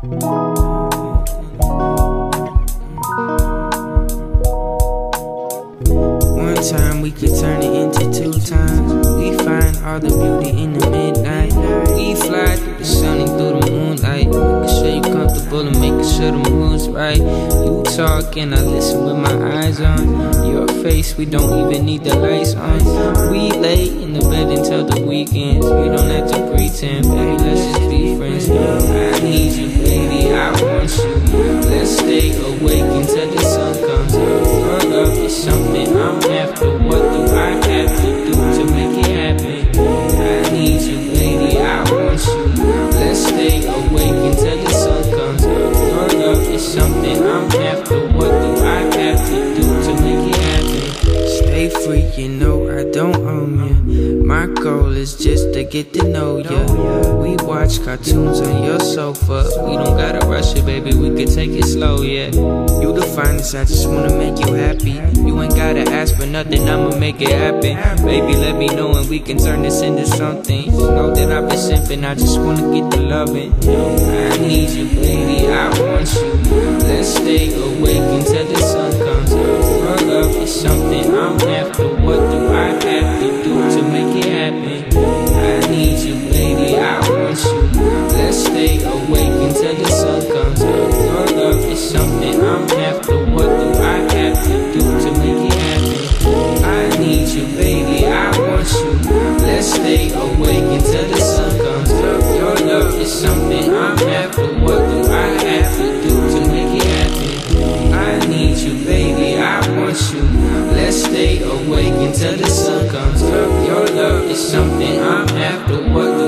One time we could turn it into two times. We find all the beauty in the midnight. We fly through the sun and through the moonlight. Make sure you comfortable and making sure the mood's right. You talk and I listen with my eyes on your face. We don't even need the lights on. We lay in the bed until the weekends. We don't have to pretend, baby, let's just be friends. I need you, baby, I want you. Let's stay awake until the sun comes up. Your love is something I'm after. What do I have to do to make it happen? I need you, baby, I want you. Let's stay awake until the sun comes up. Your love is something I'm after. What do I have to do to make it happen? Stay free, you know I don't own you. My goal is just to get to know you. We watch cartoons on your sofa. We don't gotta rush it, baby, we can take it slow, yeah. You the finest, I just wanna make you happy. You ain't gotta ask for nothing, I'ma make it happen. Baby, let me know and we can turn this into something. You know that I've been simping, I just wanna get the loving. I need you, baby, I want you. Let's stay awake until the sun comes up. Your love is something I'm after. What do I have to do to make it happen? I need you, baby, I want you. Let's stay awake until the sun comes up. Your love is something I'm after. What do I have to do to make it happen? I need you, baby, I want you. Let's stay awake until the sun comes up. Your love is something I'm after. What do I have to do to make it happen? I need you, baby, I want you. Let's stay awake until the sun comes up. Your love is something I'm after. What